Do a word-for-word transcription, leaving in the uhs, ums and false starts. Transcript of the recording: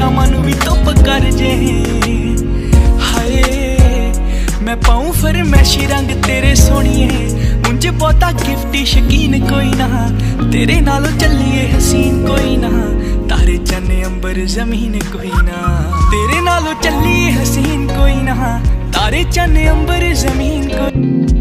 शामां नूं भी धुप कर जे। हाय मैं पाऊं फरमैशी रंग तेरे सोहणिए, मुंज बहुता गिफ्टी शकीन कोई ना, तेरे नालों चलिए हसीन कोई ना, तारे चन्ने अंबर जमीन कोई ना, तेरे नालों चलिए हसीन कोई ना, तारे चन्ने अंबर जमीन कोई।